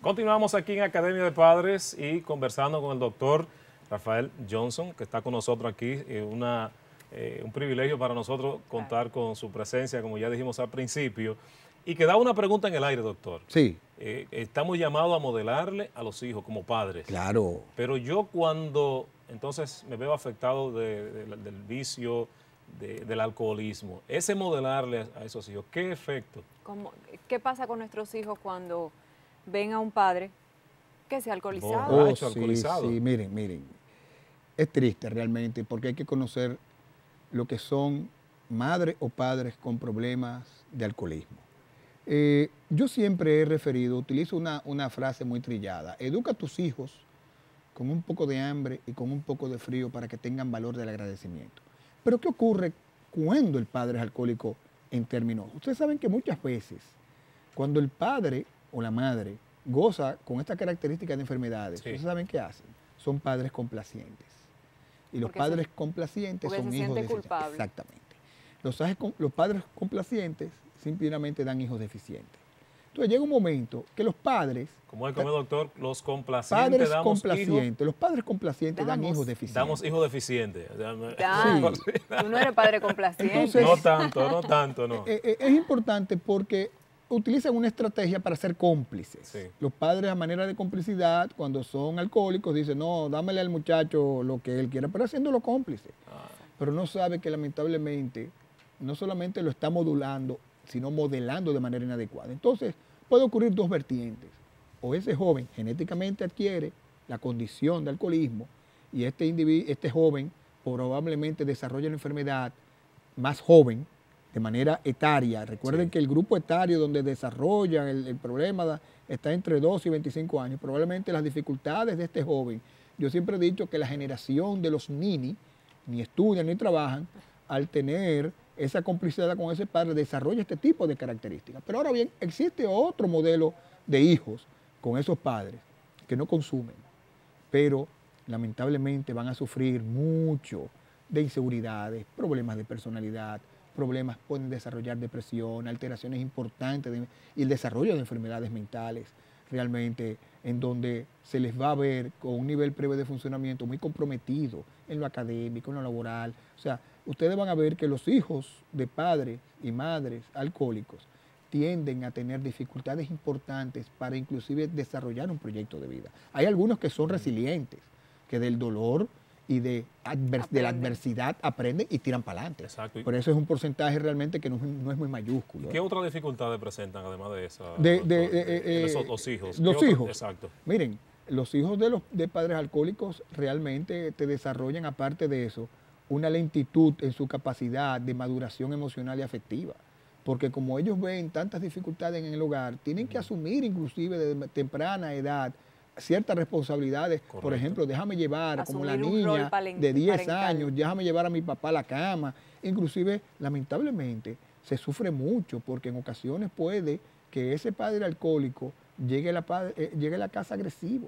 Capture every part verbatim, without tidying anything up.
Continuamos aquí en Academia de Padres y conversando con el doctor Rafael Johnson, que está con nosotros aquí. Eh, una, eh, un privilegio para nosotros contar con su presencia, como ya dijimos al principio. Y queda una pregunta en el aire, doctor. Sí. Eh, estamos llamados a modelarle a los hijos como padres. Claro. Pero yo cuando entonces me veo afectado de, de, del vicio, de, del alcoholismo, ese modelarle a, a esos hijos, ¿qué efecto? ¿Cómo, ¿Qué pasa con nuestros hijos cuando ven a un padre que se ha alcoholizado? Oh, Borracho, sí, alcoholizado. sí, miren, miren. Es triste realmente porque hay que conocer lo que son madres o padres con problemas de alcoholismo. Eh, yo siempre he referido, utilizo una, una frase muy trillada: educa a tus hijos con un poco de hambre y con un poco de frío para que tengan valor del agradecimiento. Pero ¿qué ocurre cuando el padre es alcohólico en términos? Ustedes saben que muchas veces cuando el padre o la madre goza con esta característica de enfermedades, Sí. ¿ustedes saben qué hacen? Son padres complacientes. Y los Porque padres se- complacientes porque son se hijos siente deficientes. culpable. Exactamente. Los, los padres complacientes simplemente dan hijos deficientes. Entonces llega un momento que los padres, Como es como el doctor, los complacientes padres damos complacientes, hijos, los padres complacientes dan Damos. hijos deficientes. damos hijos deficientes. O sea, me- Dan, tú no eres padre complaciente. Entonces- no tanto, no tanto, no. Eh, eh, es importante porque utilizan una estrategia para ser cómplices. Sí. Los padres, a manera de complicidad, cuando son alcohólicos, dicen, no, dámele al muchacho lo que él quiera, pero haciéndolo cómplice. Ah, Pero no sabe que lamentablemente no solamente lo está modulando, sino modelando de manera inadecuada. Entonces, puede ocurrir dos vertientes. O ese joven genéticamente adquiere la condición de alcoholismo y este, individuo, este joven probablemente desarrolla la enfermedad más joven, de manera etaria. Recuerden Sí. que el grupo etario donde desarrollan el, el problema da- está entre dos y veinticinco años. Probablemente las dificultades de este joven, yo siempre he dicho que la generación de los nini ni estudian ni trabajan, al tener esa complicidad con ese padre, desarrolla este tipo de características. Pero ahora bien, existe otro modelo de hijos con esos padres que no consumen, pero lamentablemente van a sufrir mucho de inseguridades, problemas de personalidad, problemas, pueden desarrollar depresión, alteraciones importantes de, y el desarrollo de enfermedades mentales, realmente en donde se les va a ver con un nivel previo de funcionamiento muy comprometido en lo académico, en lo laboral. O sea, ustedes van a ver que los hijos de padres y madres alcohólicos tienden a tener dificultades importantes para inclusive desarrollar un proyecto de vida. Hay algunos que son resilientes, que del dolor y de, adver de la adversidad aprenden y tiran para adelante. Exacto. Por eso es un porcentaje realmente que no, no es muy mayúsculo. ¿Qué otras dificultades presentan además de esa? De, doctor? de, eh, eh, Los, los hijos. Los ¿Qué otro? hijos. Exacto. Miren, los hijos de los de padres alcohólicos realmente te desarrollan, aparte de eso, una lentitud en su capacidad de maduración emocional y afectiva. Porque como ellos ven tantas dificultades en el hogar, tienen que asumir inclusive desde temprana edad ciertas responsabilidades. Correcto. Por ejemplo, déjame llevar, como la Asumir un rol niña palen- de diez parental. años, déjame llevar a mi papá a la cama. Inclusive, lamentablemente, se sufre mucho porque en ocasiones puede que ese padre alcohólico llegue a la, padre- eh, llegue a la casa agresivo.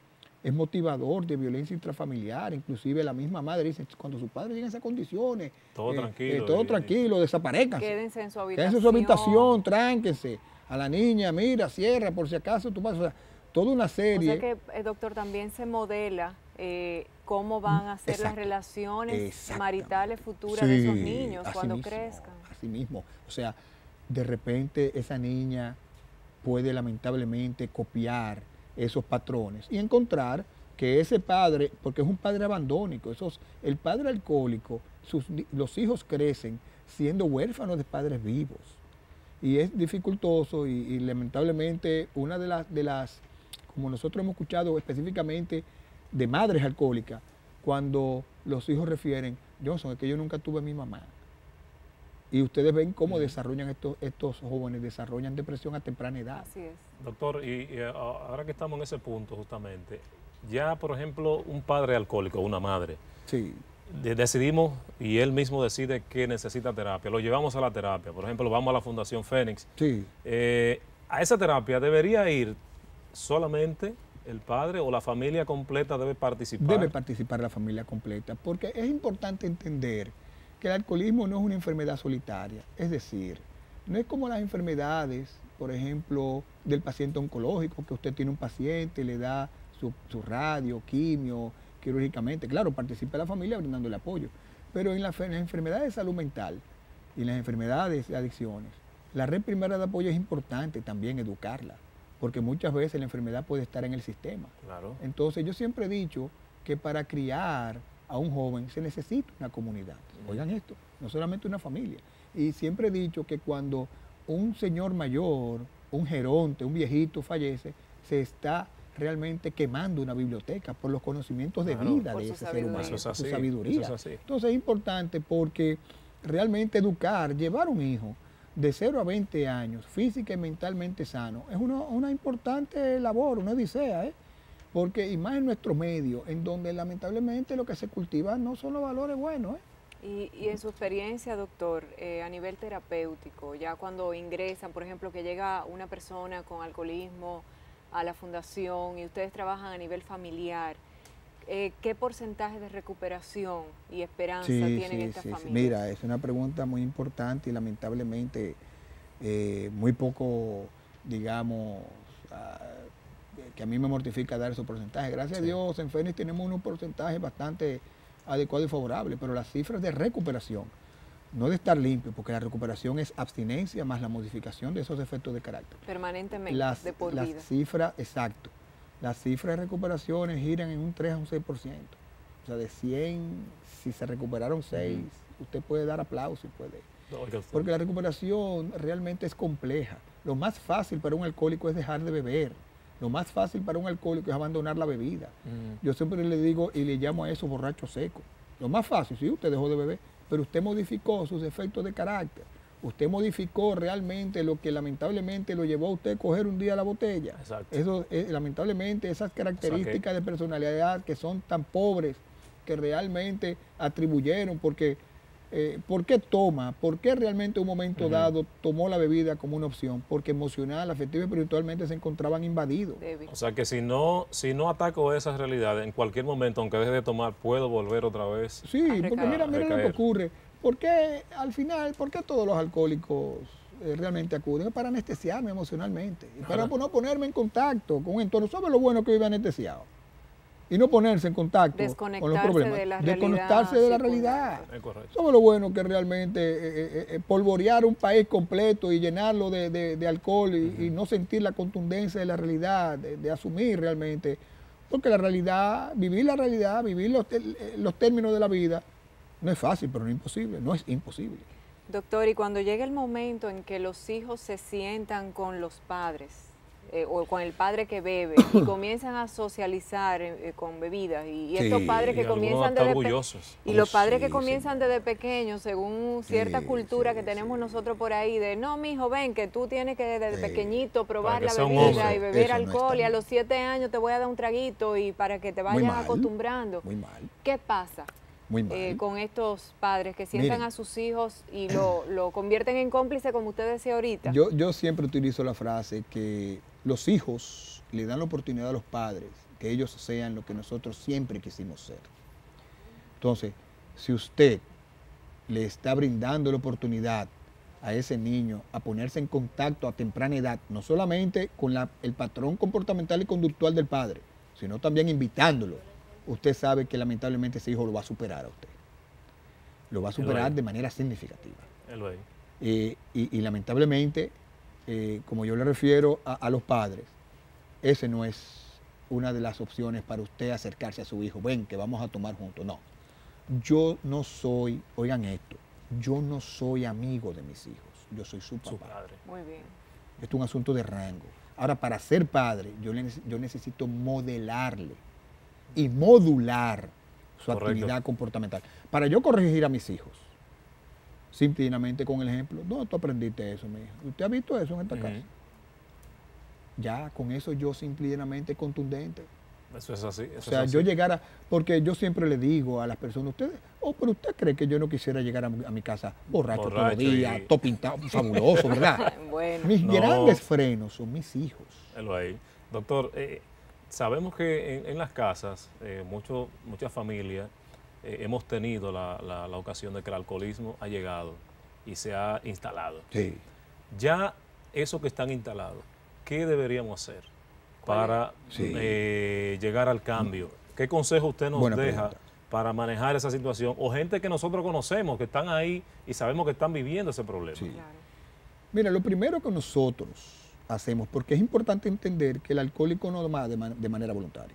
Es motivador de violencia intrafamiliar, inclusive la misma madre dice, cuando su padre llega en esas condiciones, Todo eh, tranquilo, eh, todo y- tranquilo, desaparezcanse. Quédense en su habitación. Quédense en su habitación, tránquense. A la niña, mira, cierra, por si acaso tú pasas. O sea, toda una O serie. sea que, eh, doctor, también se modela eh, cómo van a ser las Exacto. relaciones Exactamente. maritales futuras de esos Sí, niños así cuando mismo, crezcan. Así mismo. O sea, de repente esa niña puede lamentablemente copiar esos patrones y encontrar que ese padre, porque es un padre abandónico, esos, el padre alcohólico, sus, los hijos crecen siendo huérfanos de padres vivos. Y es dificultoso y, y lamentablemente una de las, de las, como nosotros hemos escuchado específicamente de madres alcohólicas, cuando los hijos refieren, Johnson, es que yo nunca tuve a mi mamá. Y ustedes ven cómo Mm. desarrollan estos, estos jóvenes, desarrollan depresión a temprana edad. Así es. Doctor, y, y ahora que estamos en ese punto justamente, ya por ejemplo un padre alcohólico, una madre, Sí. de- decidimos y él mismo decide que necesita terapia, lo llevamos a la terapia, por ejemplo, vamos a la Fundación Fénix. Sí. Eh, a esa terapia debería ir solamente el padre o la familia completa debe participar. Debe participar la familia completa, porque es importante entender que el alcoholismo no es una enfermedad solitaria, es decir, no es como las enfermedades por ejemplo, del paciente oncológico, que usted tiene un paciente, le da su, su radio, quimio, quirúrgicamente. Claro, participa la familia brindándole apoyo. Pero en, la, en las enfermedades de salud mental y en las enfermedades de adicciones, la red primera de apoyo es importante también educarla, porque muchas veces la enfermedad puede estar en el sistema. Claro. Entonces yo siempre he dicho que para criar a un joven se necesita una comunidad. Oigan esto, no solamente una familia. Y siempre he dicho que cuando un señor mayor, un geronte, un viejito fallece, se está realmente quemando una biblioteca por los conocimientos de Claro, vida por de su ese ser sabiduría. humano, Eso es por su así, sabiduría. eso es así. Entonces es importante porque realmente educar, llevar un hijo de cero a veinte años, física y mentalmente sano, es una, una importante labor, una odisea, ¿eh? Porque, y más en nuestro medio, en donde lamentablemente lo que se cultiva no son los valores buenos, ¿eh? Y, y en su experiencia, doctor, eh, a nivel terapéutico, ya cuando ingresan, por ejemplo, que llega una persona con alcoholismo a la fundación y ustedes trabajan a nivel familiar, eh, ¿qué porcentaje de recuperación y esperanza Sí, tienen sí, estas sí, sí. familias? Mira, es una pregunta muy importante y lamentablemente eh, muy poco, digamos, ah, que a mí me mortifica dar esos porcentajes. Gracias Sí. a Dios, en Fénix tenemos unos porcentajes bastante adecuados y favorables, pero las cifras de recuperación, no de estar limpio, porque la recuperación es abstinencia más la modificación de esos efectos de carácter. Permanentemente, Las, de por las vida. cifras, exacto, las cifras de recuperaciones giran en un tres a un seis por ciento. O sea, de cien, si se recuperaron seis, uh-huh. usted puede dar aplauso y puede. No, porque la recuperación realmente es compleja. Lo más fácil para un alcohólico es dejar de beber. Lo más fácil para un alcohólico es abandonar la bebida. Mm. Yo siempre le digo y le llamo a eso borracho seco. Lo más fácil, sí, usted dejó de beber, pero usted modificó sus efectos de carácter. Usted modificó realmente lo que lamentablemente lo llevó a usted a coger un día la botella. Exacto. Eso, eh, lamentablemente esas características o sea que... de personalidad que son tan pobres que realmente atribuyeron, porque Eh, ¿por qué toma? ¿Por qué realmente en un momento uh-huh. dado tomó la bebida como una opción? Porque emocional, afectivo y espiritualmente se encontraban invadidos. O sea que si no, si no ataco esa realidad, en cualquier momento, aunque deje de tomar, puedo volver otra vez. Sí, porque mira, mira lo que ocurre. ¿Por qué al final, por qué todos los alcohólicos eh, realmente acuden? Es para anestesiarme emocionalmente y para uh-huh. no ponerme en contacto con un entorno. ¿Sabe lo bueno que vive anestesiado? Y no ponerse en contacto con los problemas. De la Desconectarse realidad, de la sí, realidad. Es correcto. Eso es lo bueno que realmente eh, eh, polvorear un país completo y llenarlo de, de, de alcohol y, uh-huh. y no sentir la contundencia de la realidad, de, de asumir realmente. Porque la realidad, vivir la realidad, vivir los, los términos de la vida, no es fácil, pero no es imposible, no es imposible. Doctor, y cuando llega el momento en que los hijos se sientan con los padres, Eh, o con el padre que bebe y comienzan a socializar eh, con bebidas y, y sí, estos padres que comienzan desde orgullosos. y los oh, padres sí, que comienzan sí. desde pequeños según cierta sí, cultura sí, que tenemos sí. nosotros por ahí de no mijo ven que tú tienes que desde sí. pequeñito probar la bebida y beber Eso alcohol no y a los siete años te voy a dar un traguito y para que te vayas mal, acostumbrando. Muy mal. ¿Qué pasa? Muy mal. Eh, con estos padres que sientan Miren, a sus hijos y lo, lo convierten en cómplice como usted decía ahorita. Yo, yo siempre utilizo la frase que los hijos le dan la oportunidad a los padres que ellos sean lo que nosotros siempre quisimos ser. Entonces, si usted le está brindando la oportunidad a ese niño a ponerse en contacto a temprana edad, no solamente con la, el patrón comportamental y conductual del padre, sino también invitándolo, usted sabe que lamentablemente ese hijo lo va a superar a usted. Lo va a superar de manera significativa. Eh, y, y lamentablemente, eh, como yo le refiero a, a los padres, ese no es una de las opciones para usted acercarse a su hijo. Ven, que vamos a tomar juntos. No. Yo no soy, oigan esto, yo no soy amigo de mis hijos. Yo soy su papá. Su padre. Muy bien. Esto es un asunto de rango. Ahora, para ser padre, yo, le, yo necesito modelarle y modular su Correcto. actividad comportamental. Para yo corregir a mis hijos, simplemente con el ejemplo, no, tú aprendiste eso, mi hijo. ¿Usted ha visto eso en esta uh-huh. casa? Ya, con eso yo simplemente contundente. Eso es así. Eso o sea, es así. yo llegara, porque yo siempre le digo a las personas, ustedes, oh, pero usted cree que yo no quisiera llegar a, a mi casa borracho, borracho todo el día, y... todo pintado, fabuloso, ¿verdad? Bueno. Mis no. grandes frenos son mis hijos. Hello ahí. Doctor, eh, sabemos que en, en las casas, eh, mucho, muchas familias, eh, hemos tenido la, la, la ocasión de que el alcoholismo ha llegado y se ha instalado. Sí. Ya eso que están instalados, ¿qué deberíamos hacer para sí. eh, llegar al cambio? ¿Qué consejo usted nos Buena deja pregunta. para manejar esa situación? O gente que nosotros conocemos, que están ahí y sabemos que están viviendo ese problema. Sí. Claro. Mira, lo primero que nosotros hacemos, porque es importante entender que el alcohólico no toma de, man de manera voluntaria.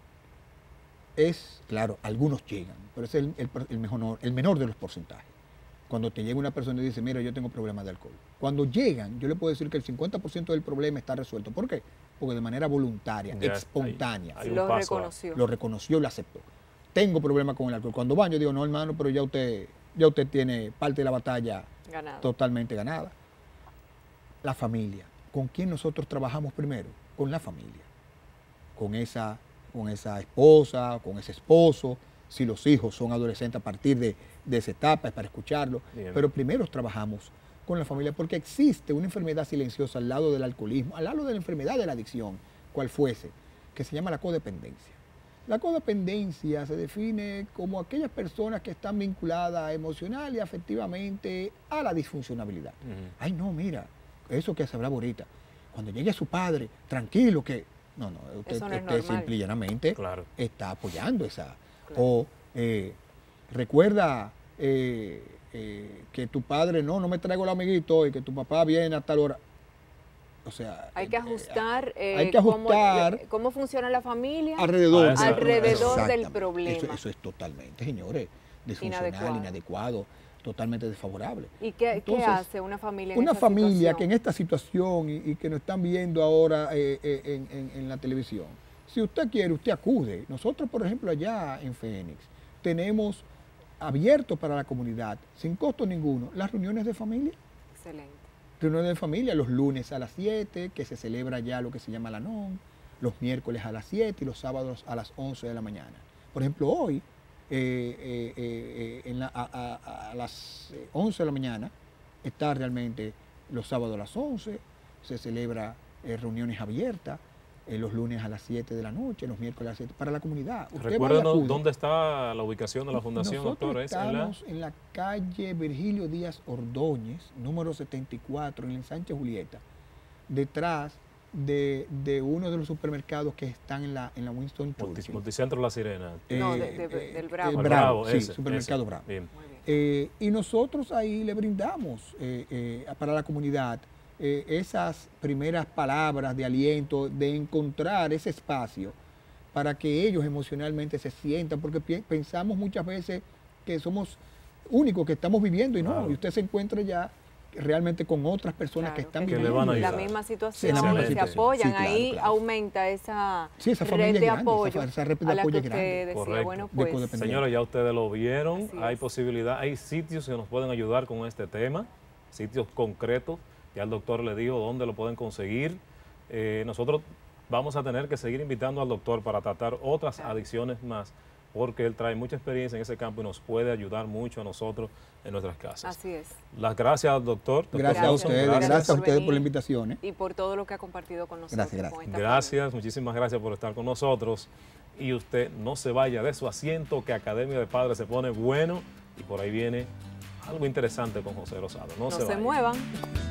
Es, claro, algunos llegan, pero es el, el, el, mejor, el menor de los porcentajes. Cuando te llega una persona y dice, mira, yo tengo problemas de alcohol. Cuando llegan, yo le puedo decir que el cincuenta por ciento del problema está resuelto. ¿Por qué? Porque de manera voluntaria, Ya, espontánea. hay- hay un Lo paso a- reconoció. Lo reconoció y lo aceptó. Tengo problemas con el alcohol. Cuando van, yo digo, no, hermano, pero ya usted, ya usted tiene parte de la batalla Ganado. totalmente ganada. La familia. ¿Con quién nosotros trabajamos primero? Con la familia. Con esa, con esa esposa, con ese esposo. Si los hijos son adolescentes a partir de, de esa etapa, es para escucharlo. Bien. Pero primero trabajamos con la familia porque existe una enfermedad silenciosa al lado del alcoholismo, al lado de la enfermedad de la adicción, cual fuese, que se llama la codependencia. La codependencia se define como aquellas personas que están vinculadas emocional y afectivamente a la disfuncionabilidad. Ujú. Ay, no, mira, eso que se hablaba ahorita. Cuando llegue a su padre, tranquilo que... No, no, usted, Eso no es usted normal. simple y llanamente Claro. está apoyando esa... Claro. O eh, recuerda eh, eh, que tu padre, no, no me traigo el amiguito y que tu papá viene a tal hora. O sea... Hay que eh, ajustar, eh, hay que cómo- ajustar cómo, funciona la familia. alrededor, Ah, esa- alrededor del Exactamente. problema. Eso, eso es totalmente, señores, disfuncional, Inadecuado. inadecuado, totalmente desfavorable. ¿Y qué, Entonces, qué hace una familia en Una esa familia situación? que en esta situación y, y que nos están viendo ahora eh, eh, en, en- en la televisión, si usted quiere, usted acude. Nosotros, por ejemplo, allá en Fénix, tenemos abierto para la comunidad, sin costo ninguno, las reuniones de familia. Excelente. Reuniones de familia los lunes a las siete, que se celebra ya lo que se llama la N O N, los miércoles a las siete y los sábados a las once de la mañana. Por ejemplo, hoy, eh, eh, eh, en la- a, a- a las once de la mañana, está realmente los sábados a las once, se celebra eh, reuniones abiertas, eh, los lunes a las siete de la noche, los miércoles a las siete, para la comunidad. Usted va y Recuérdenos acude. dónde está la ubicación de la fundación, Nosotros doctor. ¿Es en la- estamos en la calle Virgilio Díaz Ordóñez, número setenta y cuatro, en el Sánchez Julieta, detrás de, de uno de los supermercados que están en la, en la Winston Multi- Churchill. Multicentro La Sirena. No, de- de- del Bravo. eh, El Bravo, sí, ese, supermercado ese. Bravo. Bien. Muy bien. Eh, y nosotros ahí le brindamos eh, eh, para la comunidad eh, esas primeras palabras de aliento, de encontrar ese espacio para que ellos emocionalmente se sientan, porque pi- pensamos muchas veces que somos únicos que estamos viviendo y no, Claro. y usted se encuentra ya realmente con otras personas que Claro, están que le viviendo. van a tienen la ayudar. misma Sí, situación, la misma se situación. apoyan, Sí, claro, ahí claro. aumenta esa Sí, esa red familia de es grande, esa apoyo fa- esa red de a la apoyo que es usted grande. decía. Correcto. Bueno, De pues codependencia. Señores, ya ustedes lo vieron, Así hay es. posibilidad, hay sitios que nos pueden ayudar con este tema, sitios concretos, ya el doctor le dijo dónde lo pueden conseguir. Eh, nosotros vamos a tener que seguir invitando al doctor para tratar otras Claro. adicciones más, porque él trae mucha experiencia en ese campo y nos puede ayudar mucho a nosotros en nuestras casas. así es. Las gracias al doctor. doctor Gracias a Johnson, ustedes, gracias gracias, a por ustedes por venir. la invitación. ¿eh? Y por todo lo que ha compartido con nosotros. Gracias, gracias. con esta Gracias, muchísimas gracias por estar con nosotros. Y usted no se vaya de su asiento, que Academia de Padres se pone bueno y por ahí viene algo interesante con José Rosado. No, familia. se No se vaya. muevan.